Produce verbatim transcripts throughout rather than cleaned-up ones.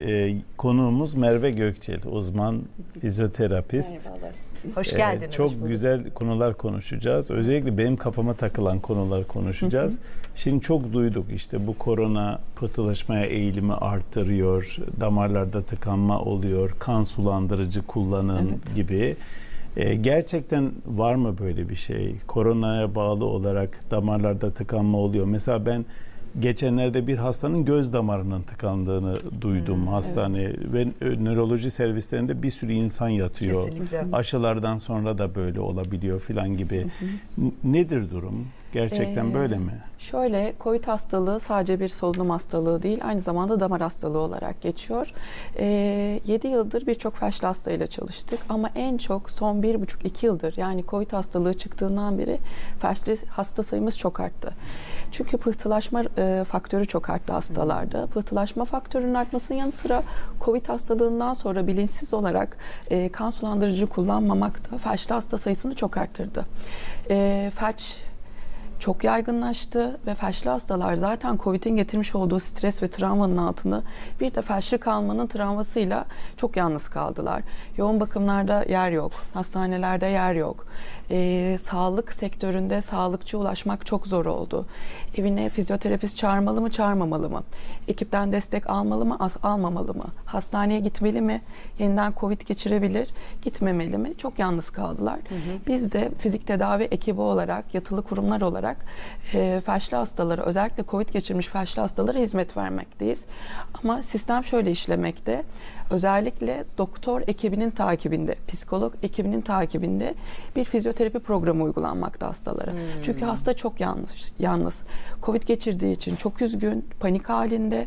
e, konuğumuz Merve Gökçel, uzman fizyoterapist. Merhabalar. Hoş geldiniz. Ee, çok güzel konular konuşacağız. Özellikle benim kafama takılan konular konuşacağız. Hı hı. Şimdi çok duyduk, işte bu korona pıhtılaşmaya eğilimi arttırıyor, damarlarda tıkanma oluyor, kan sulandırıcı kullanın evet. gibi. Ee, gerçekten var mı böyle bir şey? Koronaya bağlı olarak damarlarda tıkanma oluyor. Mesela ben geçenlerde bir hastanın göz damarının tıkandığını duydum hmm, hastane evet. ve nöroloji servislerinde bir sürü insan yatıyor. Kesinlikle. Aşılardan sonra da böyle olabiliyor filan gibi. Hı hı. Nedir durum? Gerçekten ee, böyle mi? Şöyle, COVID hastalığı sadece bir solunum hastalığı değil, aynı zamanda damar hastalığı olarak geçiyor. Ee, yedi yıldır birçok felçli hastayla çalıştık ama en çok son bir buçuk iki yıldır, yani COVID hastalığı çıktığından beri felçli hasta sayımız çok arttı. Çünkü pıhtılaşma e, faktörü çok arttı hastalarda. Pıhtılaşma faktörünün artmasının yanı sıra COVID hastalığından sonra bilinçsiz olarak e, kan sulandırıcı kullanmamak da felçli hasta sayısını çok arttırdı. E, felç çok yaygınlaştı ve felçli hastalar zaten COVID'in getirmiş olduğu stres ve travmanın altında bir de felçli kalmanın travmasıyla çok yalnız kaldılar. Yoğun bakımlarda yer yok, hastanelerde yer yok. Ee, sağlık sektöründe sağlıkçı ulaşmak çok zor oldu. Evine fizyoterapist çağırmalı mı, çağırmamalı mı? Ekipten destek almalı mı, almamalı mı? Hastaneye gitmeli mi? Yeniden COVID geçirebilir, gitmemeli mi? Çok yalnız kaldılar. Hı hı. Biz de fizik tedavi ekibi olarak, yatılı kurumlar olarak e, felçli hastalara, özellikle COVID geçirmiş felçli hastalara hizmet vermekteyiz. Ama sistem şöyle işlemekte. Özellikle doktor ekibinin takibinde, psikolog ekibinin takibinde bir fizyoterapi programı uygulanmakta hastalara. Hmm. Çünkü hasta çok yalnız, yalnız. COVID geçirdiği için çok üzgün, panik halinde,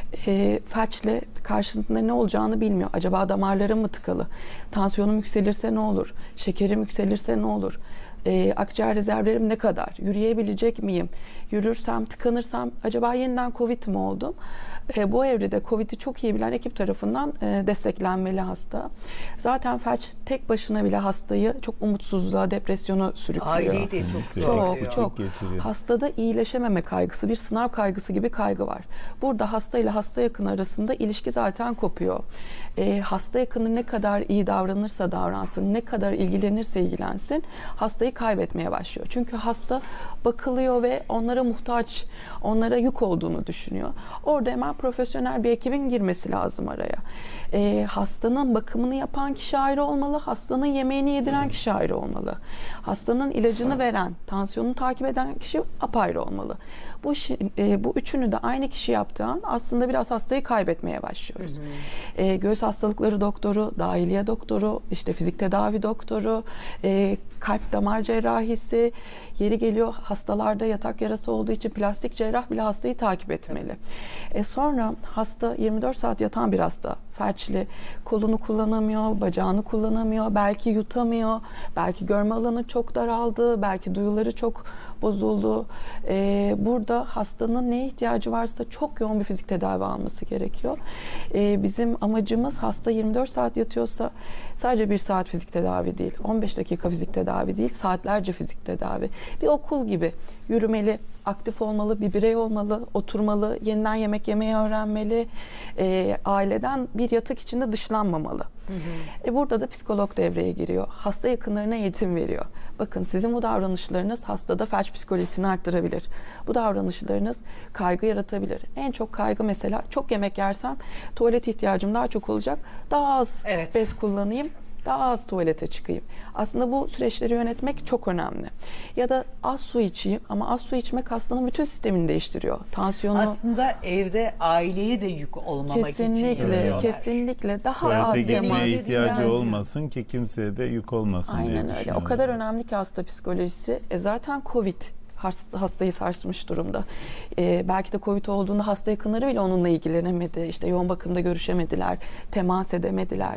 e, felçle karşısında ne olacağını bilmiyor. Acaba damarlarım mı tıkalı? Tansiyonum yükselirse ne olur? Şekerim yükselirse ne olur? E, akciğer rezervlerim ne kadar? Yürüyebilecek miyim? Yürürsem, tıkanırsam acaba yeniden COVID mi oldum? E, bu evrede COVID'i çok iyi bilen ekip tarafından e, desteklenmeli hasta. Zaten felç tek başına bile hastayı çok umutsuzluğa, depresyona sürüklüyor. Aileyi de çok zor. Çok, çok. Hastada iyileşememe kaygısı, bir sınav kaygısı gibi kaygı var. Burada hasta ile hasta yakın arasında ilişki zaten kopuyor. E, hasta yakını ne kadar iyi davranırsa davransın, ne kadar ilgilenirse ilgilensin, hastayı kaybetmeye başlıyor. Çünkü hasta bakılıyor ve onlara muhtaç, onlara yük olduğunu düşünüyor. Orada hemen profesyonel bir ekibin girmesi lazım araya. E, hastanın bakımını yapan kişi ayrı olmalı, hastanın yemeğini yediren kişi ayrı olmalı. Hastanın ilacını veren, tansiyonunu takip eden kişi apayrı olmalı. Bu, e, bu üçünü de aynı kişi yaptığı an aslında biraz hastayı kaybetmeye başlıyoruz. Hı hı. E, göğüs hastalıkları doktoru, dahiliye doktoru, işte fizik tedavi doktoru, e, kalp damar cerrahisi, yeri geliyor hastalarda yatak yarası olduğu için plastik cerrah bile hastayı takip etmeli. E, sonra hasta yirmi dört saat yatan bir hasta, felçli, kolunu kullanamıyor, bacağını kullanamıyor, belki yutamıyor, belki görme alanı çok daraldı, belki duyuları çok bozuldu. Ee, burada hastanın neye ihtiyacı varsa çok yoğun bir fizik tedavi alması gerekiyor. Ee, bizim amacımız hasta yirmi dört saat yatıyorsa sadece bir saat fizik tedavi değil, on beş dakika fizik tedavi değil, saatlerce fizik tedavi. Bir okul gibi yürümeli, aktif olmalı, bir birey olmalı, oturmalı, yeniden yemek yemeyi öğrenmeli, e, aileden bir yatak içinde dışlanmamalı. Hı hı. E, burada da psikolog devreye giriyor. Hasta yakınlarına eğitim veriyor. Bakın sizin bu davranışlarınız hastada felç psikolojisini arttırabilir. Bu davranışlarınız kaygı yaratabilir. En çok kaygı mesela çok yemek yersem tuvalet ihtiyacım daha çok olacak. Daha az evet. bez kullanayım. Daha az tuvalete çıkayım. Aslında bu süreçleri yönetmek çok önemli. Ya da az su içeyim ama az su içmek hastanın bütün sistemini değiştiriyor. Tansiyonu... Aslında evde aileye de yük olmamak kesinlikle, için yapıyorlar. Kesinlikle. Daha tuvalete az gitmeye ihtiyacı yani. olmasın ki kimseye de yük olmasın Aynen diye öyle. düşünüyorum. O kadar önemli ki hasta psikolojisi. E zaten COVID hastayı sarsmış durumda. Ee, belki de COVID olduğunda hasta yakınları bile onunla ilgilenemedi. İşte yoğun bakımda görüşemediler, temas edemediler.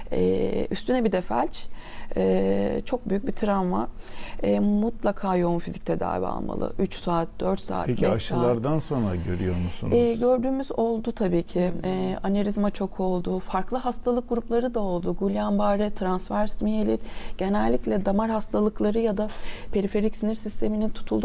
Ee, üstüne bir de felç. Ee, çok büyük bir travma. Ee, mutlaka yoğun fizik tedavi almalı. üç saat, dört saat, Peki beş saat. aşılardan sonra görüyor musunuz? Ee, gördüğümüz oldu tabii ki. Ee, anevrizma çok oldu. Farklı hastalık grupları da oldu. Guillain-Barré, transvers miyelit, genellikle damar hastalıkları ya da periferik sinir sisteminin tutulduğu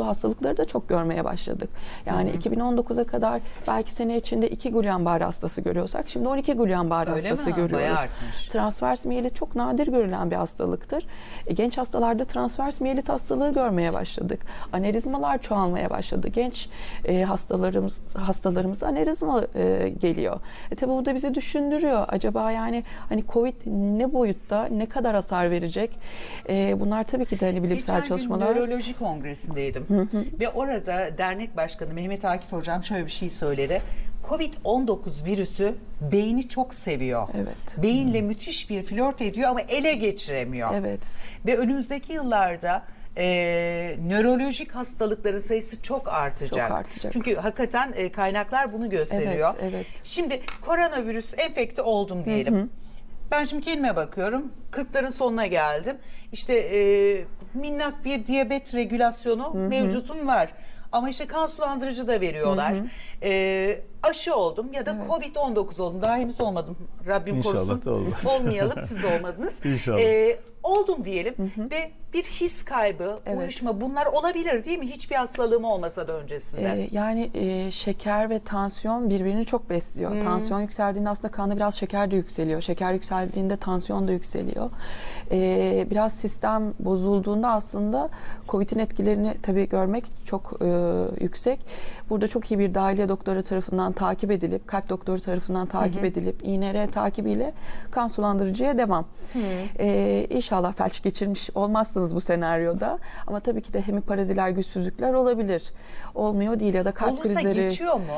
olduğu hastalıkları da çok görmeye başladık. Yani hı hı. iki bin on dokuza kadar belki sene içinde iki Guillain-Barré hastası görüyorsak şimdi on iki Guillain-Barré hastası mi? görüyoruz. Transvers miyelit çok nadir görülen bir hastalıktır. E, genç hastalarda transvers miyelit hastalığı görmeye başladık. Anevrizmalar çoğalmaya başladı. Genç e, hastalarımız hastalarımızda anevrizma e, geliyor. E, tabii bu da bizi düşündürüyor. Acaba yani hani Covid ne boyutta, ne kadar hasar verecek? E, bunlar tabii ki de hani bilimsel Geçen çalışmalar. Geçen gün nöroloji kongresindeydim. Hı hı. Ve orada dernek başkanı Mehmet Akif hocam şöyle bir şey söyledi. Covid on dokuz virüsü beyni çok seviyor. Evet. Beyinle hmm. müthiş bir flört ediyor ama ele geçiremiyor. Evet. Ve önümüzdeki yıllarda e, nörolojik hastalıkların sayısı çok artacak. Çok artacak. Çünkü hakikaten e, kaynaklar bunu gösteriyor. Evet, evet. Şimdi koronavirüs enfekte oldum diyelim. Hı hı. Ben şimdi kendime bakıyorum. kırkların sonuna geldim. İşte e, minnak bir diyabet regülasyonu hı hı. mevcutum var. Ama işte kan sulandırıcı da veriyorlar. Hı hı. E, aşı oldum ya da evet. Covid on dokuz oldum. Daha henüz olmadım. Rabbim İnşallah korusun. da olmaz. Olmayalım. Siz de olmadınız. İnşallah. E, oldum diyelim hı hı. ve bir his kaybı, evet. uyuşma bunlar olabilir değil mi? Hiçbir hastalığım olmasa da öncesinde. Ee, yani e, şeker ve tansiyon birbirini çok besliyor. Hmm. Tansiyon yükseldiğinde aslında kanda biraz şeker de yükseliyor. Şeker yükseldiğinde tansiyon da yükseliyor. Ee, biraz sistem bozulduğunda aslında Covid'in etkilerini tabii görmek çok e, yüksek. Burada çok iyi bir dahiliye doktoru tarafından takip edilip, kalp doktoru tarafından takip hı hı. edilip, İ N R takibiyle kan sulandırıcıya devam. Ee, İnşallah felç geçirmiş olmazsınız bu senaryoda. Ama tabii ki de hemiparaziler, güçsüzlükler olabilir. Olmuyor değil ya da kalp olursa krizleri. Olursa geçiyor mu?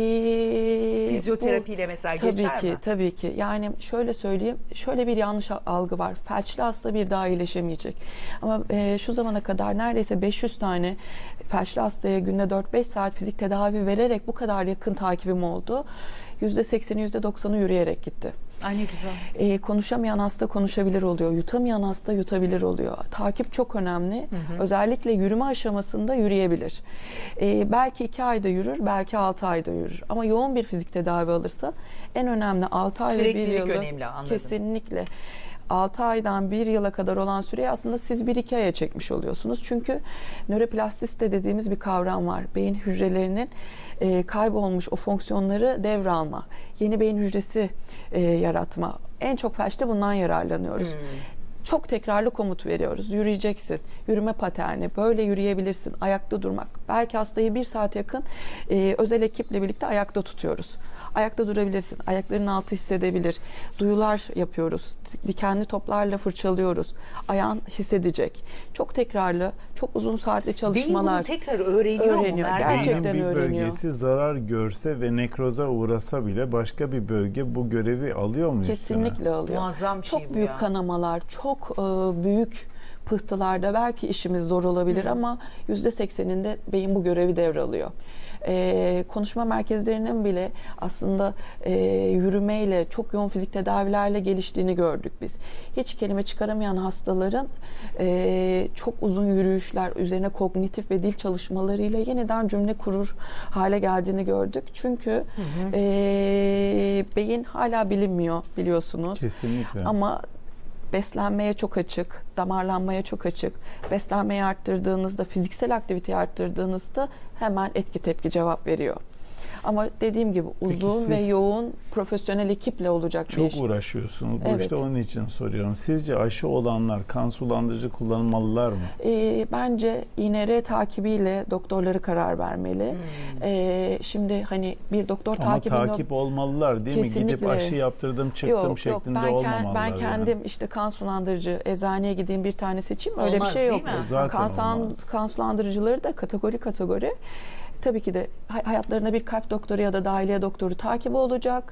Ee, Fizyoterapiyle mesela tabii geçer ki, mi? Tabii ki. Yani şöyle söyleyeyim, şöyle bir yanlış algı var. Felçli hasta bir daha iyileşemeyecek. Ama e, şu zamana kadar neredeyse beş yüz tane felçli hastaya günde dört beş saat fizik tedavi vererek bu kadar yakın takibim oldu. yüzde sekseni, yüzde doksanı yürüyerek gitti. Ay ne güzel. Ee, konuşamayan hasta konuşabilir oluyor. Yutamayan hasta yutabilir oluyor. Takip çok önemli. Hı hı. Özellikle yürüme aşamasında yürüyebilir. Ee, belki iki ayda yürür, belki altı ayda yürür. Ama yoğun bir fizik tedavi alırsa en önemli altı ay ve bir yılı. önemli, anladım. Kesinlikle. altı aydan bir yıla kadar olan süreyi aslında siz bir iki aya çekmiş oluyorsunuz. Çünkü nöroplastisite dediğimiz bir kavram var. Beyin hücrelerinin e, kaybolmuş o fonksiyonları devralma, yeni beyin hücresi e, yaratma. En çok felçte bundan yararlanıyoruz. Hmm. Çok tekrarlı komut veriyoruz. Yürüyeceksin. Yürüme paterni. Böyle yürüyebilirsin. Ayakta durmak. Belki hastayı bir saat yakın e, özel ekiple birlikte ayakta tutuyoruz. Ayakta durabilirsin. Ayaklarının altı hissedebilir. Duyular yapıyoruz. Dikenli toplarla fırçalıyoruz. Ayağın hissedecek. Çok tekrarlı, çok uzun saatli çalışmalar. Beyin bunu tekrar öğreniyor, öğreniyor. mu? Gerçekten Beynin bir öğreniyor. bölgesi zarar görse ve nekroza uğrasa bile başka bir bölge bu görevi alıyor mu? Kesinlikle üstüne? alıyor. Muazzam bir şey çok bu büyük ya. kanamalar, çok e, büyük pıhtılarda belki işimiz zor olabilir Hı. ama yüzde sekseninde beyin bu görevi devralıyor. Ee, konuşma merkezlerinin bile aslında e, yürümeyle, çok yoğun fizik tedavilerle geliştiğini gördük biz. Hiç kelime çıkaramayan hastaların e, çok uzun yürüyüşler üzerine kognitif ve dil çalışmalarıyla yeniden cümle kurur hale geldiğini gördük. Çünkü hı hı. E, beyin hala bilinmiyor biliyorsunuz. Kesinlikle. Ama beslenmeye çok açık, damarlanmaya çok açık. Beslenmeyi arttırdığınızda, fiziksel aktiviteyi arttırdığınızda hemen etki tepki cevap veriyor. Ama dediğim gibi uzun ve yoğun profesyonel ekiple olacak bir çok iş. Çok uğraşıyorsunuz. Bu evet. işte onun için soruyorum. Sizce aşı olanlar kan sulandırıcı kullanmalılar mı? E, bence İ N R takibiyle doktorları karar vermeli. Hmm. E, şimdi hani bir doktor Ama takibinde... takip olmalılar değil Kesinlikle. mi? Gidip aşı yaptırdım çıktım yok, şeklinde yok. Ben olmamalılar. Ben kendim yani. işte kan sulandırıcı eczaneye gideyim bir tane seçeyim. Öyle Olmaz, bir şey yok. Zaten kan, olmaz. kan sulandırıcıları da kategori kategori. Tabii ki de hayatlarına bir kalp doktoru ya da dahiliye doktoru takibi olacak,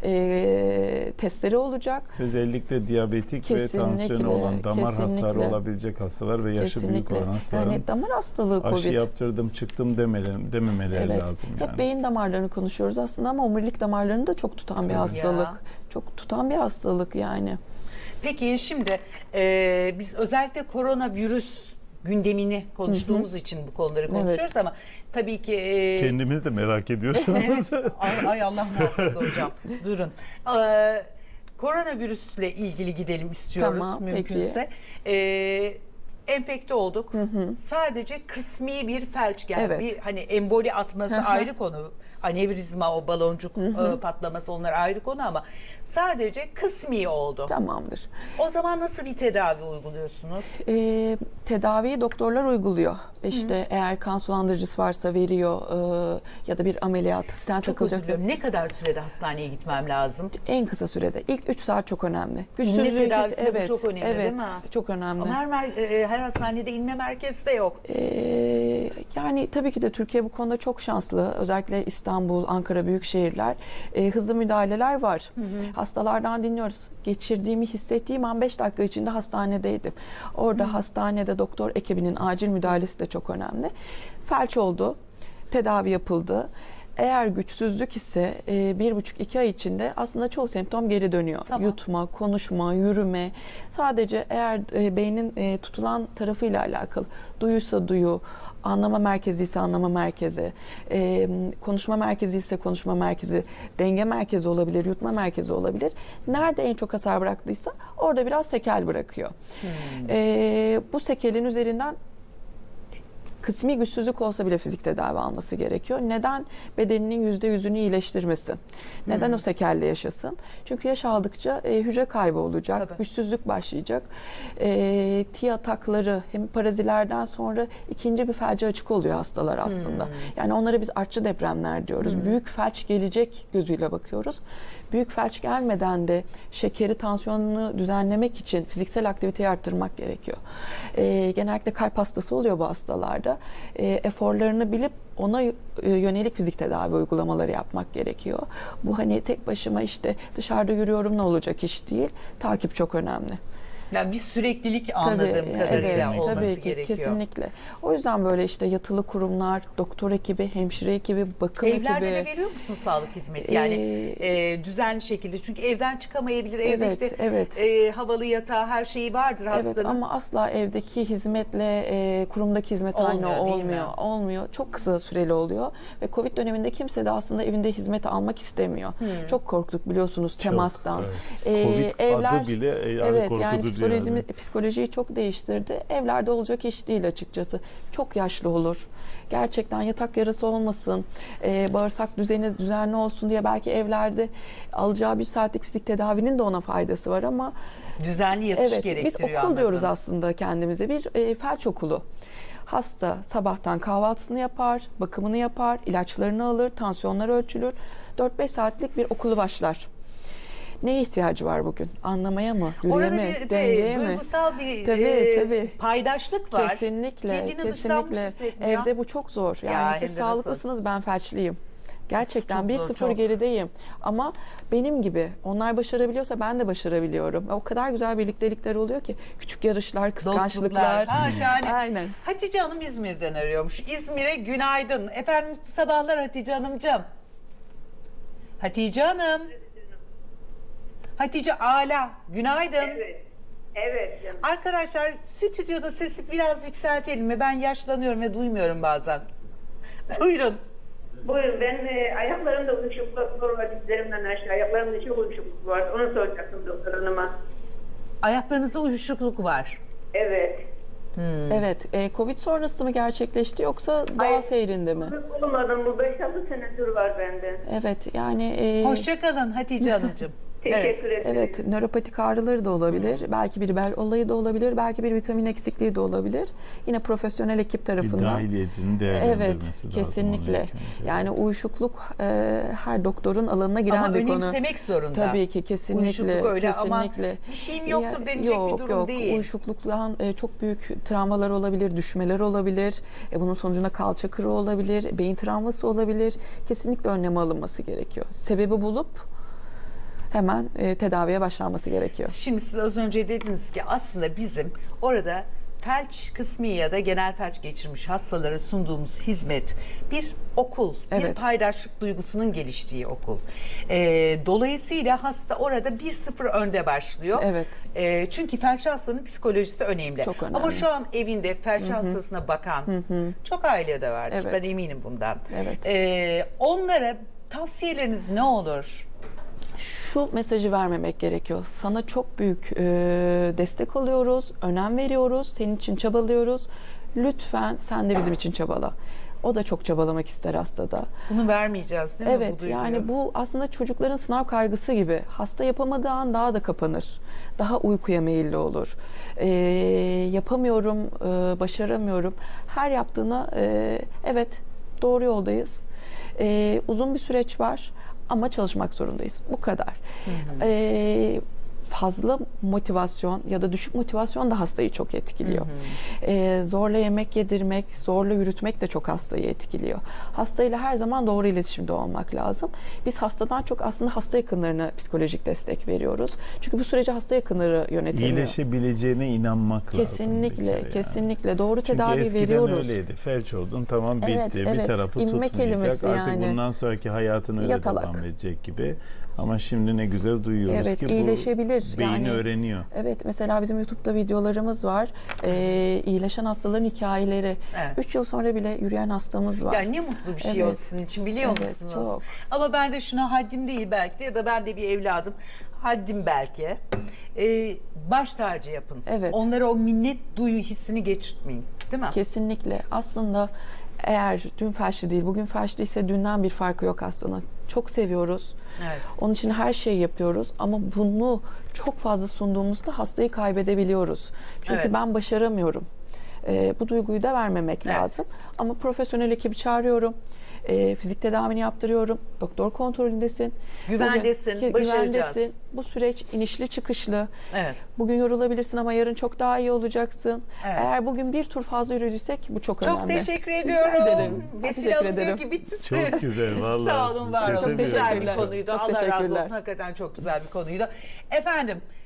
e, testleri olacak. Özellikle diyabetik kesinlikle, ve tansiyonu olan, damar kesinlikle. hasarı olabilecek hastalar ve yaşı kesinlikle. büyük olan hastaların yani damar hastalığı Covid. aşı yaptırdım çıktım demeleri, dememeleri evet. lazım. Yani. Hep beyin damarlarını konuşuyoruz aslında ama omurilik damarlarını da çok tutan bir Tabii. hastalık. Ya. Çok tutan bir hastalık yani. Peki şimdi e, biz özellikle koronavirüs gündemini konuştuğumuz hı hı. için bu konuları konuşuyoruz evet. ama tabii ki... E... Kendimiz de merak ediyorsunuz. ay, ay Allah muhafaza hocam. Durun. Ee, koronavirüsle ilgili gidelim istiyoruz tamam, mümkünse. Ee, enfekte olduk. Hı hı. Sadece kısmi bir felç geldi. Evet. Bir hani emboli atması ayrı konu. Anevrizma, o baloncuk hı hı. patlaması, onlar ayrı konu ama sadece kısmi oldu. Tamamdır. O zaman nasıl bir tedavi uyguluyorsunuz? Ee, tedaviyi doktorlar uyguluyor. İşte Hı. eğer kan sulandırıcısı varsa veriyor e, ya da bir ameliyat, stent takılacaksa. Ne kadar sürede hastaneye gitmem lazım? En kısa sürede. İlk üç saat çok önemli. İnme tedavisi de evet, çok önemli evet, değil mi? Çok önemli. Ama her, her hastanede inme merkezi de yok. Ee, yani tabii ki de Türkiye bu konuda çok şanslı. Özellikle İstanbul, Ankara büyük şehirler. E, hızlı müdahaleler var. Hı hı. Hastalardan dinliyoruz. Geçirdiğimi hissettiğim an beş dakika içinde hastanedeydim. Orada hı. hastanede doktor ekibinin acil müdahalesi de çok önemli. Felç oldu. Tedavi yapıldı. Eğer güçsüzlük ise e, bir buçuk iki ay içinde aslında çoğu semptom geri dönüyor. Tamam. Yutma, konuşma, yürüme. Sadece eğer e, beynin e, tutulan tarafıyla alakalı. Duyuysa duyu, anlama merkezi ise anlama merkezi, e, konuşma merkezi ise konuşma merkezi, denge merkezi olabilir, yutma merkezi olabilir. Nerede en çok hasar bıraktıysa orada biraz sekel bırakıyor. Hmm. E, bu sekelin üzerinden kısmi güçsüzlük olsa bile fizik tedavi alması gerekiyor. Neden? Bedeninin yüzde yüzünü iyileştirmesin. Neden hmm. o sekelle yaşasın? Çünkü yaş aldıkça e, hücre kaybı olacak, Tabii. güçsüzlük başlayacak. E, T atakları, hem parazilerden sonra ikinci bir felce açık oluyor hastalar aslında. Hmm. Yani onlara biz artçı depremler diyoruz. Hmm. Büyük felç gelecek gözüyle bakıyoruz. Büyük felç gelmeden de şekeri, tansiyonunu düzenlemek için fiziksel aktiviteyi arttırmak gerekiyor. E, genellikle kalp hastası oluyor bu hastalarda. E, eforlarını bilip ona yönelik fizik tedavi uygulamaları yapmak gerekiyor. Bu hani tek başıma işte dışarıda yürüyorum ne olacak iş değil. Takip çok önemli. Yani bir süreklilik anladığım tabii, kadarıyla evet, olması tabii ki, gerekiyor. Kesinlikle. O yüzden böyle işte yatılı kurumlar, doktor ekibi, hemşire ekibi, bakım Evlerde ekibi. Evlerde de veriyor musun sağlık hizmeti? Yani ee, e, düzenli şekilde. Çünkü evden çıkamayabilir. Evde evet, işte evet. E, havalı yatağı, her şeyi vardır hastanın. Evet, ama asla evdeki hizmetle e, kurumdaki hizmet olmuyor, aynı olmuyor. Olmuyor. Çok kısa süreli oluyor. Ve Covid döneminde kimse de aslında evinde hizmet almak istemiyor. Hmm. Çok korktuk biliyorsunuz Çok, temastan. Evet. Covid e, evler, adı bile e, evet, yani psikolojimi, psikolojiyi çok değiştirdi. Evlerde olacak iş değil açıkçası. Çok yaşlı olur. Gerçekten yatak yarası olmasın, e, bağırsak düzeni düzenli olsun diye belki evlerde alacağı bir saatlik fizik tedavinin de ona faydası var ama düzenli yatış evet, gerektiriyor. Biz okul anladım. diyoruz aslında kendimize. Bir e, felç okulu. Hasta sabahtan kahvaltısını yapar, bakımını yapar, ilaçlarını alır, tansiyonları ölçülür. dört beş saatlik bir okulu başlar. Neye ihtiyacı var bugün? Anlamaya mı? Yüreğe mi? Bir Dengeye mi? Duygusal bir tabii, e, tabii. paydaşlık var. Kesinlikle. Kendini kesinlikle. Evde bu çok zor. Yani ya, siz sağlıklısınız, ben felçliyim. Gerçekten bir sıfır gerideyim. Ama benim gibi onlar başarabiliyorsa ben de başarabiliyorum. O kadar güzel birliktelikler oluyor ki. Küçük yarışlar, kıskançlıklar. Ha, şahane. Aynen. Hatice Hanım İzmir'den arıyormuş. İzmir'e günaydın. Efendim sabahlar Hatice Hanımcığım. Hatice Hanım. Hatice Ala, günaydın. Evet, evet canım. Arkadaşlar stüdyoda sesi biraz yükseltelim mi? Ben yaşlanıyorum ve duymuyorum bazen. Buyurun. Buyurun, ben e, ayaklarımda uyuşukluk var, dizlerimden aşağı ayaklarımda çok uyuşukluk var. Onu soracaktım doktor hanıma. Ayaklarınızda uyuşukluk var. Evet. Hmm. Evet, e, Covid sonrası mı gerçekleşti yoksa daha Hayır, seyrinde mi? Olmadım, bu beş altı senedir var bende. Evet, yani... E... Hoşçakalın Hatice Hanımcığım. Teşekkür evet, ederim. Evet, nöropatik ağrıları da olabilir. Hmm. Belki bir bel olayı da olabilir. Belki bir vitamin eksikliği de olabilir. Yine profesyonel ekip tarafından. Bir dahiliyecinin değerlendirmesi evet, kesinlikle. Yani uyuşukluk e, her doktorun alanına giren ama bir konu. Ama önemsemek zorunda. Tabii ki, kesinlikle. Uyuşukluk öyle kesinlikle. ama bir şeyim yoktur denecek yok, bir durum yok. değil. Uyuşukluktan e, çok büyük travmalar olabilir, düşmeler olabilir. E, bunun sonucunda kalça kırığı olabilir, beyin travması olabilir. Kesinlikle önlem alınması gerekiyor. Sebebi bulup hemen e, tedaviye başlanması gerekiyor. Şimdi siz az önce dediniz ki aslında bizim orada felç kısmi ya da genel felç geçirmiş hastalara sunduğumuz hizmet bir okul, evet. bir paydaşlık duygusunun geliştiği okul. E, dolayısıyla hasta orada bir sıfır önde başlıyor. Evet. E, çünkü felç hastanın psikolojisi önemli. Çok önemli. Ama şu an evinde felç Hı-hı. hastasına bakan Hı-hı. çok aile de vardır. Evet. Ben eminim bundan. Evet. E, onlara tavsiyeleriniz ne olur? şu mesajı vermemek gerekiyor. Sana çok büyük e, destek oluyoruz, önem veriyoruz, senin için çabalıyoruz. Lütfen sen de bizim için çabala. O da çok çabalamak ister hastada. Bunu vermeyeceğiz değil mi? Evet, bu duyguyu? yani bu aslında çocukların sınav kaygısı gibi. Hasta yapamadığı an daha da kapanır. Daha uykuya meyilli olur. Ee, yapamıyorum, e, başaramıyorum. Her yaptığına e, evet doğru yoldayız. E, uzun bir süreç var ama çalışmak zorundayız. Bu kadar. Hı hı. E, fazla motivasyon ya da düşük motivasyon da hastayı çok etkiliyor. Hı hı. Ee, zorla yemek yedirmek, zorla yürütmek de çok hastayı etkiliyor. Hastayla her zaman doğru iletişimde olmak lazım. Biz hastadan çok aslında hasta yakınlarına psikolojik destek veriyoruz. Çünkü bu süreci hasta yakınları yönetemiyor. İyileşebileceğine inanmak kesinlikle, lazım. Kesinlikle, kesinlikle. Doğru Çünkü tedavi eskiden veriyoruz. öyleydi. Felç oldun, tamam bitti. Evet, bir evet. tarafı İnme tutmayacak. Artık yani. bundan sonraki hayatın öyle Yatalak. devam edecek gibi. Ama şimdi ne güzel duyuyoruz evet, ki iyileşebilir. bu beyni yani, öğreniyor. Evet, mesela bizim YouTube'da videolarımız var. Ee, iyileşen hastaların hikayeleri. Evet. Üç yıl sonra bile yürüyen hastamız var. Ya ne mutlu bir şey Evet. o sizin için, biliyor Evet, musunuz? çok. Ama ben de şuna haddim değil belki de, ya da ben de bir evladım. Haddim belki. Ee, baş tacı yapın. Evet. Onlara o minnet duyu hissini geçirtmeyin. Değil mi? Kesinlikle. Aslında eğer dün felçli değil, bugün felçliyse dünden bir farkı yok aslında. Çok seviyoruz. Evet. Onun için her şeyi yapıyoruz ama bunu çok fazla sunduğumuzda hastayı kaybedebiliyoruz. Çünkü Evet. ben başaramıyorum. Ee, bu duyguyu da vermemek Evet. lazım. Ama profesyonel ekibi çağırıyorum. E, fizik tedavini yaptırıyorum. Doktor kontrolündesin. Güvendesin, Bugün, başaracağız. güvendesin. Bu süreç inişli çıkışlı. Evet. Bugün yorulabilirsin ama yarın çok daha iyi olacaksın. Evet. Eğer bugün bir tur fazla yürüdüysek bu çok, Çok önemli. teşekkür Rica ediyorum. ederim. Ben Vesile teşekkür Hanım diyor ederim. ki bitti Çok süreniz. güzel vallahi. Sağ olun, var olun. Kesinlikle. Güzel bir Teşekkürler. konuydu. Çok Allah razı olsun. teşekkürler. Hakikaten çok güzel bir konuydu. Efendim,